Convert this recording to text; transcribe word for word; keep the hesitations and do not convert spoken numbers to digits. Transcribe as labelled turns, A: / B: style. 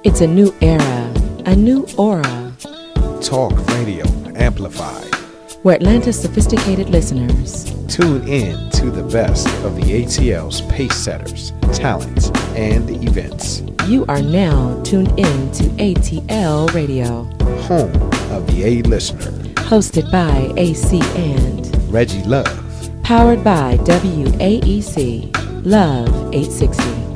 A: It's a new era, a new aura.
B: Talk radio amplified,
A: where Atlanta's sophisticated listeners
B: tune in to the best of the A T L's pace setters, talents, and events.
A: You are now tuned in to A T Elle Radio,
B: home of the A listener.
A: Hosted by A C and
B: Reggie Love.
A: Powered by W A E C, Love eight sixty.